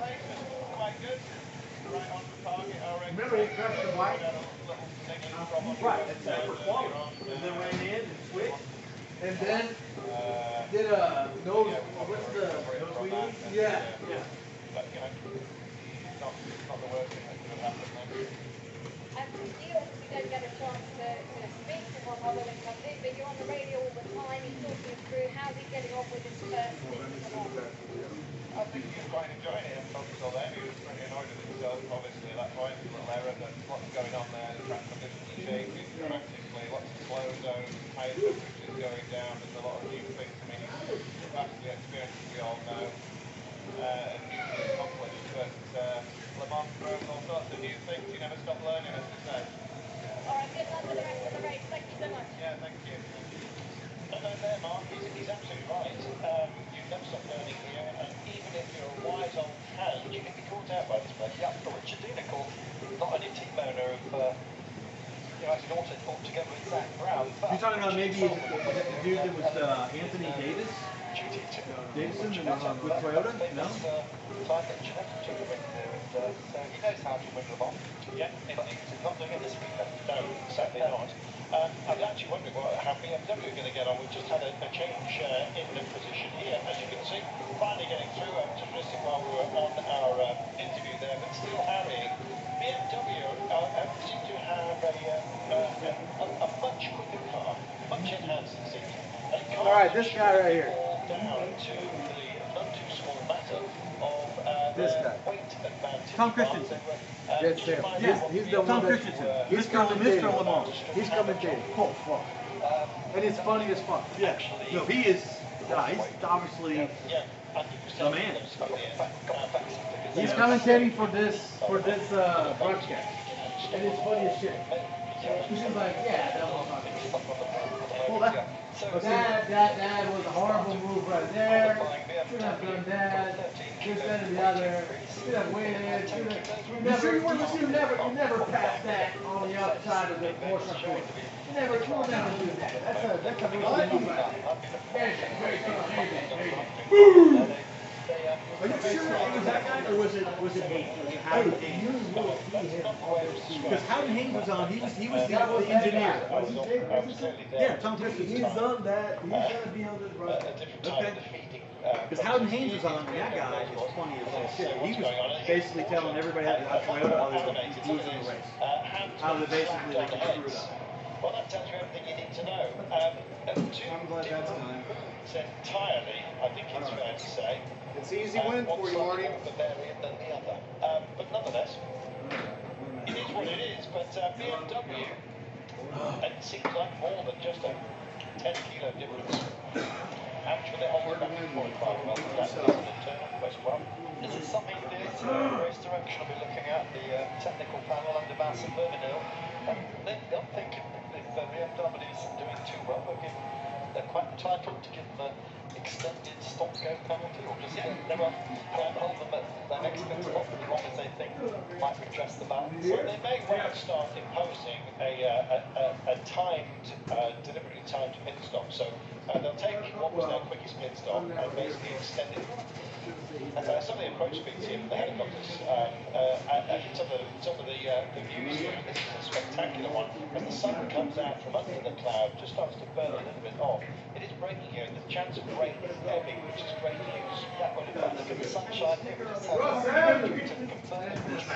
Remember he crashed the bike? Right, that's that for quality. And then ran in and switched. And then did a nose, what's the, Nose wheelie? yeah. Yeah. And you obviously don't get a chance to, to speak to him other than comes in, but you're on the radio all the time, he's talking through how's he getting on with his first season. I think he was quite enjoying it up until then. He was pretty annoyed with himself, obviously, at that point. A little error, but lots going on there. The track conditions are changing dramatically. Lots of slow zones, higher temperatures going down. There's a lot of new things. I mean, he's vastly experienced, we all know, uh, and hugely accomplished. But uh, Le Mans throws all sorts of new things. You never stop learning, as they say. All right, good luck with the rest of the race. Thank you so much. Yeah, thank you. No, no, there, Mark, he's, he's absolutely right. Um, you never stop learning here, and even if you're a wise old hand, you can be caught out by this place. Yeah, Richard Dinical, not only team owner of, uh, you know, as an auto altogether with Zach Brown, but... You're talking about maybe, is it, was it the dude that was uh, Anthony Davis? Davidson uh, with Toyota? No? Clive Mitchell, particularly there, and uh, so he knows how to win them off. Yeah, but he's not doing it this weekend. No, certainly not. Um, I'm actually wondering what, how B M W are going to get on. We've just had a, a change uh, in the position here, as you can see. Finally getting through um, to Missing while we were on our um, interview there, but still harrying. B M W uh, uh, seem to have a, uh, uh, a, a much quicker car, much enhanced it seems. All right, this guy right here. Down to the not too small matter of uh, This guy. weight advantage. Tom Christensen. That's him. Yeah, He's, he's the Tom one that, Christensen. he's Mister commentating. Mister Le Mans. He's commentating. Oh, fuck. And it's funny as fuck. Yeah. No, he is, yeah, he's obviously the man. He's commentating for this for this uh, broadcast, and it's funny as shit. He's just like, yeah, that was not Well, that, that, that, that was a horrible move right there. Should have done that. This, that, and the other. Should have waited. Should have. You never, you, you never, you never pass that on the outside of the Porsche course. never told them to do that. That's a, that's a big deal. Are you sure it was that guy, or was it was it Haynes? Was it Howden Haynes? Because Howden Haynes was on. He was he was the, the engineer. Yeah, Tom Christensen. He's on that. He's gonna be on the road. Okay. Because Howden Haynes was on, and that guy is funny as all shit. He was basically telling everybody how to Toyota how they were losing the race. How they basically like screwed up. Well, that tells you everything you need to know. Um, I'm glad that's done. Entirely, I think it's fair to say. It's an easy win for you, Marty. The variant than the other. Um, but nonetheless, it is what it is. But uh, B M W, it seems like more than just a ten kilo difference. Actually, they're holding back forty-five miles. That is an internal question. Well, this is something that uh, race direction will be looking at the uh, technical panel under Mass and Birmingham. Um, they don't think if uh, B M W isn't doing too well, they'll give, they're quite entitled to give the extended stop-go penalty, or just yeah. they won't hold them at their next pit stop as long as they think might redress the balance. So they may well start imposing a, uh, a, a, a timed, uh, deliberately timed pit stop. So uh, they'll take what was their quickest pit stop and basically extend it. And uh, some of the approach speeds here from the helicopters, um, uh, I, I think some of the, some of the, uh, the views here, this is a spectacular one. As the sun comes out from under the cloud, just starts to burn a little bit off. It is breaking here, and the chance of rain is heavy, which is great news. Yeah, well, if I look at the sunshine here, it's uh, to confirm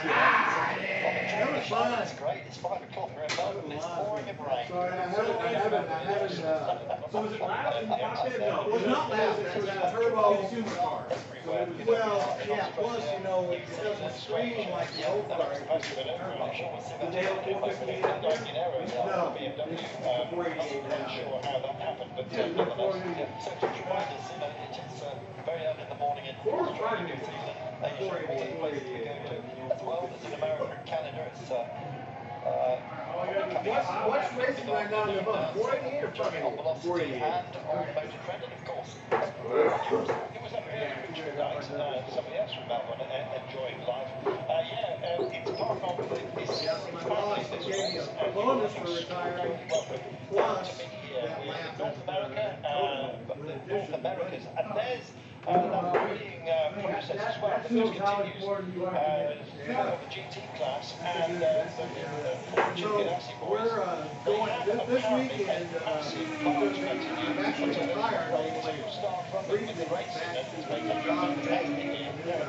it's great. It's five o'clock here in Melbourne, it's pouring in rain. Sorry, I haven't, I haven't, I haven't, uh, So was it loud in the cockpit? No, it was not loud, it was a turbo consumer car. Well, yeah, plus, you know, it doesn't scream like the old cars. Did they have four fifty-eight up there? No. I'm not sure how that happened, but uh, nonetheless, yeah, so just remind us, you know, it is uh, very early in the morning in Australia, New Zealand, Asia, all the places we go to, as well as in America and Canada. It's uh, uh, What's, what's racing right now in the book? four eighty-eight or five eighty-eight? On velocity and on motor trend, and of course, it was a very good night. Uh, somebody else from Melbourne uh, enjoying life. Uh, yeah, uh, it's part of this, it's part of this race. A bonus for retiring. Plus, to be here with North America, uh, the North Americas, and there's uh, that being uh, process as well. The first continues uh, for the G T class and uh, the, the Ford Ganassi boys. We're uh, going this, this weekend. Uh, I'm actually retired all the way. Three the racing and it's making a job of testing it.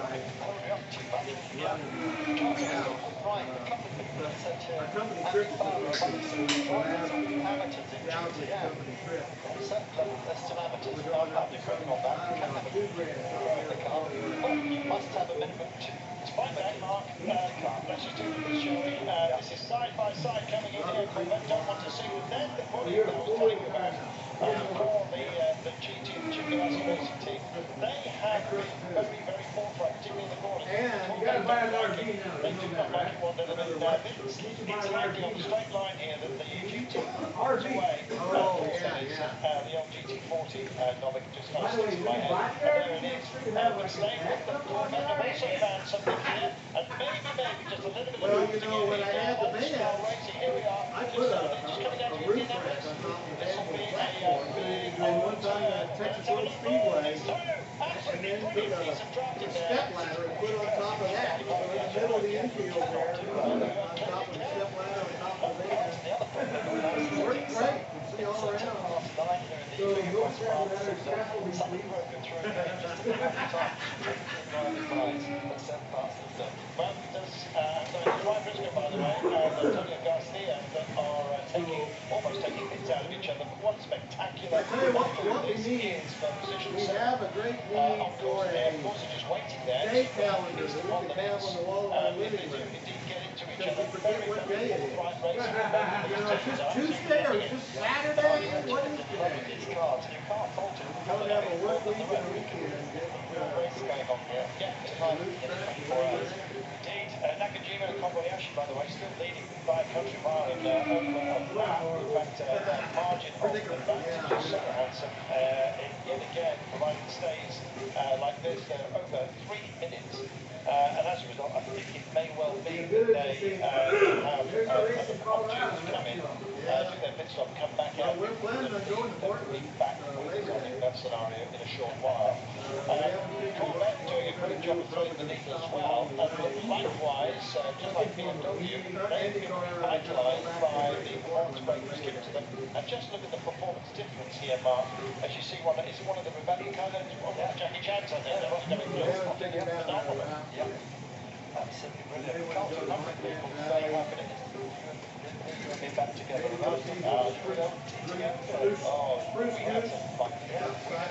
Yeah. Right, a couple of people have said here, our company Andy trip Farrow, is some amateurs in the G T M. company trip. There's some amateurs, I'm not declaring on that. You can have a good the car, but you must have a minimum two. It's fine day, Mark. Uh, let's just do this, shall we? Uh, this is side by side coming in here. Corvette don't want to see you. Then the body that I was telling you about uh, for the, uh, the G T Chip Ganassi racing team, they have been very, very forthright, particularly in the morning. And you got to buy an R V now. They do not like it one little bit. Uh, it's it's likely on the straight line here that the G T R V. away. Oh, yeah, yeah. Uh, the old G T forty, uh, Novik just By got the way, six in you my can head. buy And there. there it is. Uh, but staying with the Corvette, I've also found something here, and maybe, maybe just a little bit Well, of you know, when I had the van, racing. Here we are. I put a, a, a roof rack on top of the van with a platform. And one time at Texas World Speedway, and then took a, a step ladder and put on top of that. So in the middle of the infield there, on top of the step ladder on top of the van. It worked great. You see all around. So no step ladder, scaffolding suite. Well, there's uh, Ryan Briscoe, by the way, and Antonio Garcia that are uh, taking, almost taking things out of each other. But one spectacular I tell you what, what we this need, is for position we seven. have a great Uh, need of for course, a of course, they're just waiting there. day calendar that we can have on the wall of our Um, if living they do room. indeed get into each Because other, we forget very, what very day it is. forthright racing. You know, it's just Tuesday or it's just Saturday? What is today? These cars, you can't fault it. Don't have a work week and a weekend. Race going on here. Yeah, tonight in twenty-four hours. Indeed, uh, Nakajima Kobayashi, by the way, still leading by a country mile and uh, over a lap. In fact, uh, that margin of advantage is so handsome. Uh, yet again, providing stays uh, like this, uh, over three minutes. Uh, and as a result, I think it may well be that they uh, have uh, other opportunities come in. uh, do their pit stop, come back out. We're planning on going to Portland. Back with us, I think that scenario in a short while. Uh, Corvette doing a great job of threading the needle as well. And likewise, uh, just like B M W, they've been revitalised by the performance brake that's given to them. And just look at the performance difference here, Mark. As you see, one is it one of the rebellion cars? One of Jackie Chan's, I think. They're coming through. Phenomenal. Yep. Absolutely brilliant. Can't do nothing, people. Very happy to be back together. Uh, here we go. Oh, we had some fun. Yeah.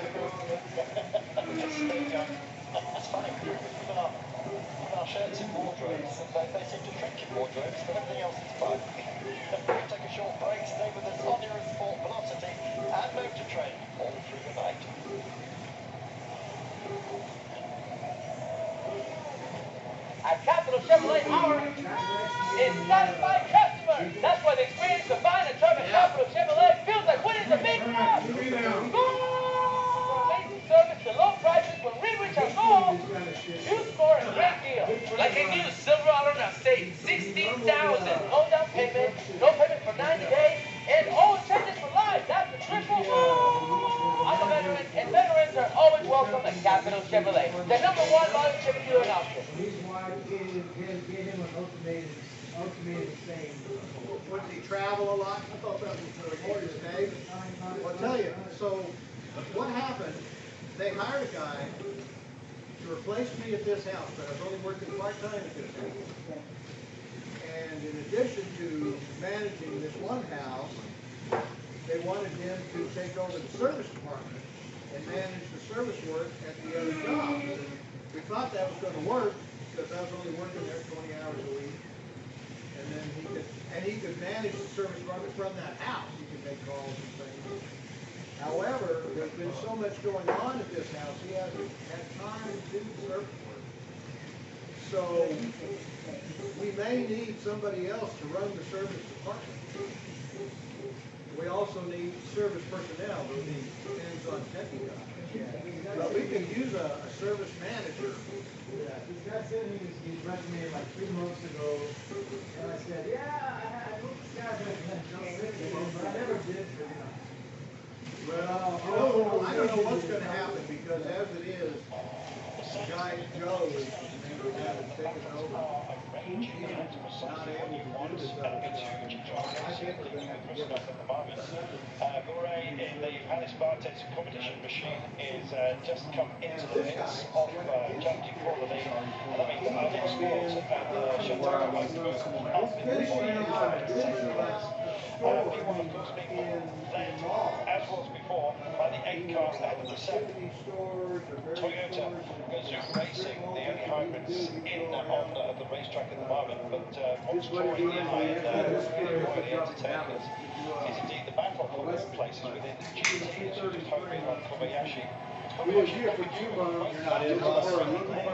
That's funny. Even our, even our shirts in wardrobes, and they, they seem to shrink in wardrobes, but everything else is fine. We'll take a short break, stay with us on Eurosport Velocity and Motor Trend all through the night. At Capital Chevrolet, our is satisfied customers. That's why the experience of buying a truck at Capital Chevrolet feels like winning the big cup. Amazing service to low prices. When we reach our goal, you score a great deal. Like a new Silverado now, save sixteen thousand dollars. No down payment, no payment for ninety days, and all changes for life. That's the triple boom. I'm a veteran, and veterans are always welcome at Capital Chevrolet, the number one volume Chevy dealer in Austin. Get him, get, get him an ultimatum, ultimatum saying, would he travel a lot? I thought that was the Lord's day. Well, I'll tell you, so what happened, they hired a guy to replace me at this house, but I was only working part-time at this house. And in addition to managing this one house, they wanted him to take over the service department and manage the service work at the other jobs. And we thought that was going to work, because I was only working there twenty hours a week, and then he could, and he could manage the service department from that house. He could make calls and things. However, there's been so much going on at this house, he hasn't had time to do service work. So we may need somebody else to run the service department. We also need service personnel, who need hands-on technical. But we can use a, a service manager. Yeah, this guy said he was, he recommended like three months ago, and I said, yeah, I, I know this guy recommended, but I never did. Well, I don't know, I don't know what's going to happen, because as it is, Guy Joe is taken over. He's not able to do this other stuff. I think we're going to have to give up at the moment. Uh, Bure in the Panis Bartes competition machine is uh, just come into the mix of uh, challenging for the lead. And that means Alex Sport and uh, Chantal has moved up in the points. Uh, P one, of course, being led, as was before, by the eight cars ahead of the seven. Toyota Gazoo Racing, the only hybrids in on uh, the racetrack at the moment, but uh, what's drawing the eye and uh, really royally entertaining us is indeed the battle for those places within the G T, as we're just hoping on Kobayashi. We were here for two months. You're not in both of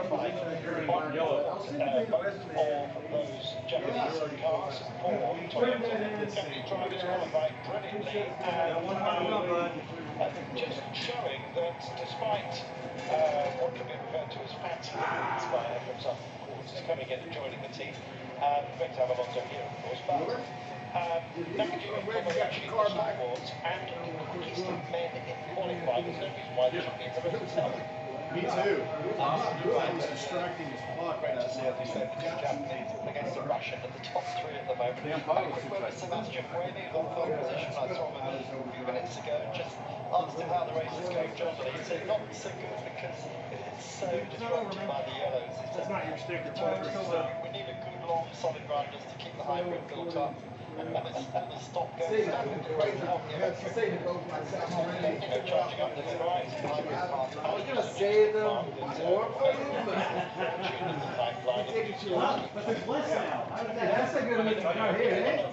those Japanese cars for Toyota. The Japanese drivers qualified brilliantly, and uh, just showing that despite uh, what can be referred to as fancy leads by from some quarters coming in and joining the team, uh, great to have Alonso here, of course, but Uh, Nakajima Kobayashi, the stalwarts, and the quickest men in qualifying. There's no reason why they should be in the race itself. Me too. It was distracting as fuck. Great to see, as you said, the two Japanese against the Russian at the top three at the moment. A quick word with Sebastian Buemi on third position. I saw him a few minutes ago and just asked him how the race is going generally. He said not so good because it's so disrupted by the yellows. It's That's not your sticker. So we need a good long solid run just to keep the hybrid built up. And the, and the stop goes down with the great help. You know, charging up to the right. I was going to say them more for you, but But there's less now. that's a good one right here, eh?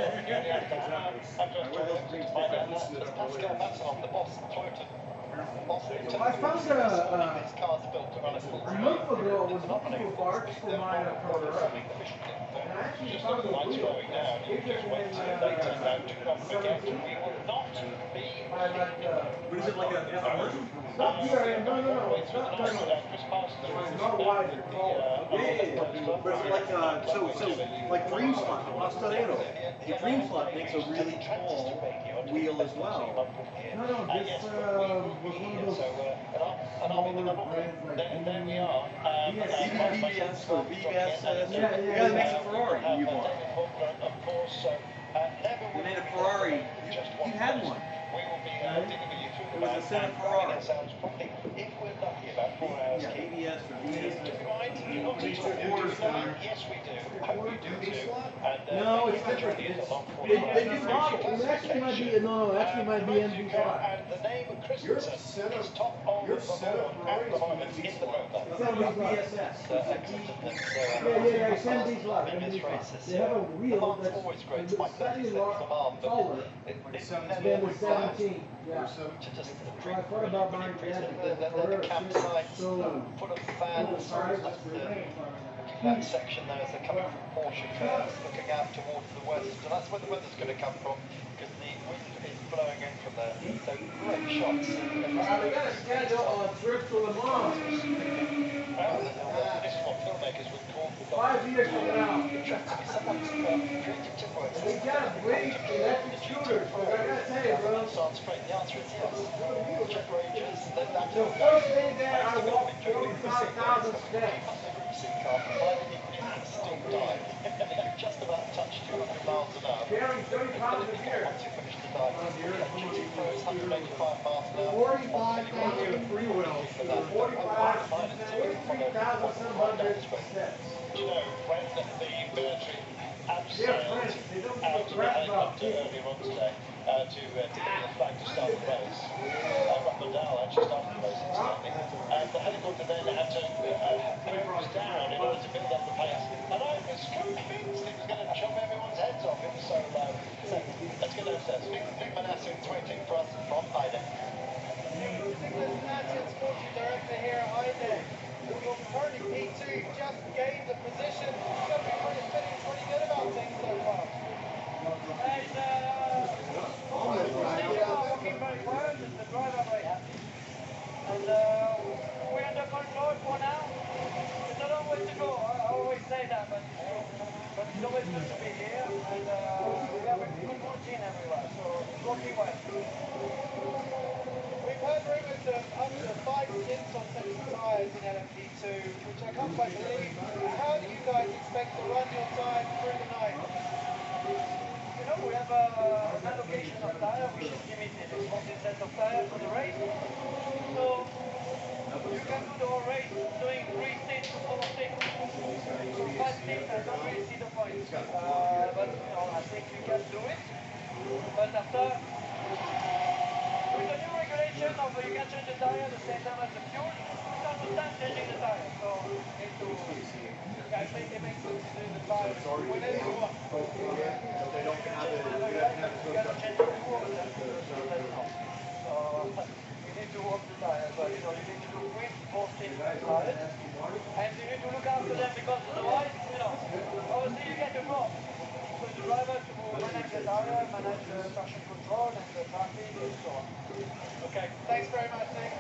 Pascal Masson, the boss, Toyota. I found a, uh, a month ago I was looking for parts for my uh, Corolla. And I actually Just found look at the a lights wheel. going down. You just wait till they turn down. Do not forget, we will not be I like, uh, What is it, like a F one? not here, no, no, no, it's not Chris turning. Parsons It's not wide, it's tall. Yeah, yeah, yeah. But it's like, uh, so, so, like green spot, Pastorero. the Dream Slot makes a really tall wheel as well. No, no, this uh, was one of those smaller brands like There we are. B B S or B B S, uh, the guy that makes a Ferrari you bought. Of course, so He made a Ferrari. You, you had one. we will be uh, digging with you through It the was a Senna Ferrari. That sounds probably, if we're lucky, about four hours. Yeah, K B S or B B S. Do we mind? Do not eat all Yes, we do. Hope you do too. And, uh, No, thank it's you for different. joining us It's, along for it, the it, it actually might be, no, no, it actually might be M V five. And the name of Christensen is top of the board at the moment in the Motor. It's not B S S. Uh, excellent. That's, uh, Yeah, yeah, yeah, it's M V five, M V five. They have a wheel that's always great. It's a my slightly thirty-six lar- the arm, but taller it, it's than never the always seventeen. Yeah. to just So I thought about buying that because the, for the, her, the it's campsites so full of full fans. of cars, That's it's the, great. that section there as they're coming from Porsche curves, looking out towards the west, and that's where the weather's going to come from because the wind is blowing in from there. So great shots. Uh, we got a schedule on a trip to Le Mans. This is what filmmakers would call Five years from now. someone's creative tip words. We gotta bring electric scooters. I gotta tell you, bro. Sounds great. The answer is yes. Check Rangers. Then that The first day there, I walked forty-five thousand steps. car provided you can still dive. You just about touched two hundred miles an hour. Carrying thirty pounds of beer. Once you finish the dive, G T Pro's one hundred eighty-five miles an hour. Forty-five thousand free wheels. Forty-five, eighty-three thousand seven hundred steps. Do you know, when the military They're French. They don't give a out crap about to earlier on today uh, to uh, to get the flag to start the race. Uh, Rappendal actually started the race incidentally. And the helicopter then had to uh, cruise down in order to build up the pace. And I was convinced it was going to chop everyone's heads off. It was so low. So let's get downstairs. Vic, Vic Manasseh is waiting for us from Ida. Nicholas Natchez, sporting director here at Ida. Currently P two just gained the position. You've got to be pretty, feeling pretty good about things so far. And, uh, things are working very well. The driver very happy. And uh, we're under control for now. There's not always to go. I always say that, but it's true. But it's always good to be here. And uh, we have a good routine everywhere. So it's working well. We've heard rumours of up to five stints on central tyres in L M P two, which I can't quite believe. How do you guys expect to run your time through the night? You know, we have uh, an allocation of tire which is limited. It's fourteen sets of tire for the race. So you can do the whole race doing three stints to four stints. So five stints, I don't really see the point. Uh, but you know, I think we can do it. But after, with the new regulation of you can change the tire at the same time as the fuel, it's almost time changing the tire. So you need to, I think it makes sense to do the tire whenever you want. They don't have it. You gotta change the fuel, but that's so you need to work the tires, but you know, you need to do three, four stints on tires. And you need to look after them because otherwise, you know, obviously you get the problem. So the driver to manage the tire, manage the traction control and the traffic and so on. Okay, Thanks very much, Nick.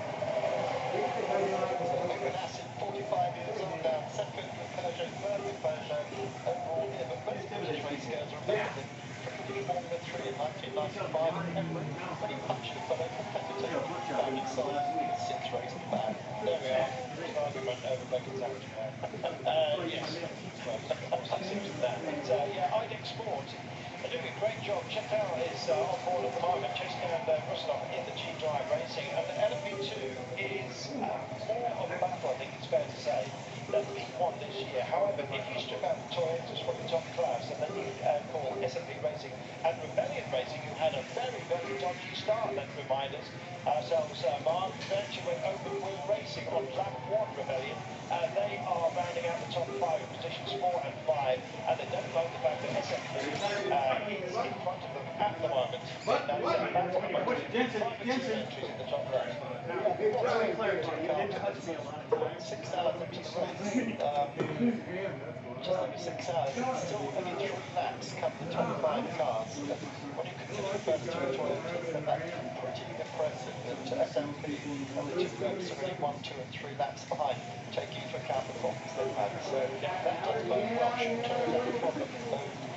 forty-five years old now, second with Peugeot, third with Peugeot, overall, yeah, but most of his race goes remember from Formula three in nineteen ninety-five and Henry, when he punched a fellow competitor down inside with six races back. There we are, big argument over Beckett's average there. Uh, yes, well, obviously seems to that. But uh, yeah, I D E C Sport are doing a great job. Jeff Howe is uh, on board at the moment, chasing down uh, Ruslov in the G-Drive Racing, and the L M P two is uh, more of a battle, I think it's fair to say, than P one this year. However, if you strip out the Toyotas from the top class, and then you uh, call S and P Racing and Rebellion Racing, who had a very, very dodgy start, let's remind us, ourselves, uh, Mark, eventually went open wheel racing on lap one Rebellion. Uh, they are rounding out the top five in positions four and five, and they don't like the fact that S and P uh, is in front of them at the moment. What? That's, What? uh, that's the What? Jensen, Jensen. entries in the top right. Just to clarify, you didn't touch me a lot of times. Six hours into the race. Um, just over six hours. It's still only three laps come the top five cars. When you consider the first two Toyotas, then that's pretty impressive that S and P and the two groups are only one, two and three laps behind, taking into account the problems they've had. So that does bode well short term, no problem. So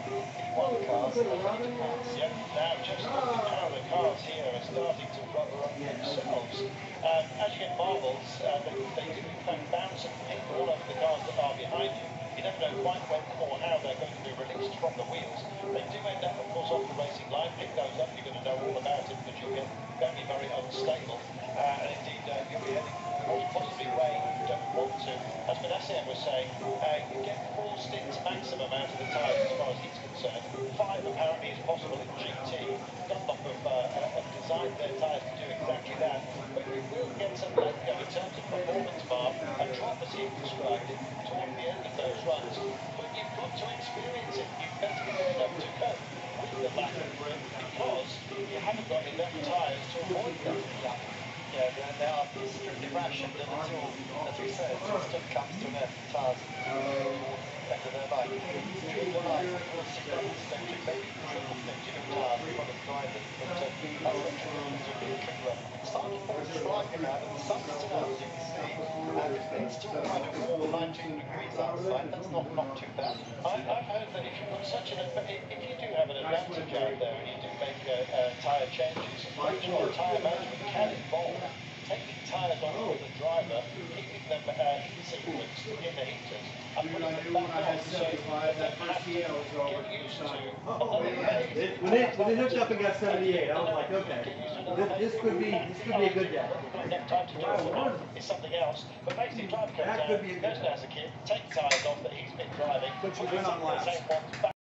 twenty-one cars are ready to pass. Yeah, now just look at how the cars here are starting to rubber up themselves. Um, as you get marbles, uh, they, they do in fact bounce and ping all over the cars that are behind you. You never know quite when or how they're going to be released from the wheels. They do end up, of course, off the racing line. Pick those up, you're going to know all about it, but you'll get very, very unstable. Uh, and indeed, uh, you'll be heading possibly where you don't want to. As Benassia was saying, uh, you get four stints maximum out of the tyres as far as he's concerned. Five apparently is possible in G T. Dunlop have, uh, have designed their tyres to do exactly that. But you will get some let go in terms of performance bar, a drop as he described it, toward the end of those runs. But you've got to experience it. You've got to be able to cope with the lack of grip because you haven't got enough tyres to avoid them. Yeah. Yeah, they, they are strictly rationed until, as we said, until stuff comes to an end. Tires end of their life. Through the line, we'll see that extended, maybe triple stitching of tires in front of drivers, but uh, that's what true to be true. Starting very slightly now, but the sun is out, as you can see, and it's still kind of warm, nineteen degrees outside. That's not, not too bad. I, I've heard that if you put such an, if you do have an advantage out there and you do make uh, uh, tyre changes, actual tyre management can involve taking tyres off of the driver, keeping them uh, sequenced in the heaters, and putting them back on so that they have to get used to another phase. It, when, it, when it hooked up and got seventy-eight, I was like, okay, this, this could be this could be a good day. Enough time to do it or not is something else. But basically, driver comes out, goes down as a kid, takes tyres off that he's been driving, puts the same ones back.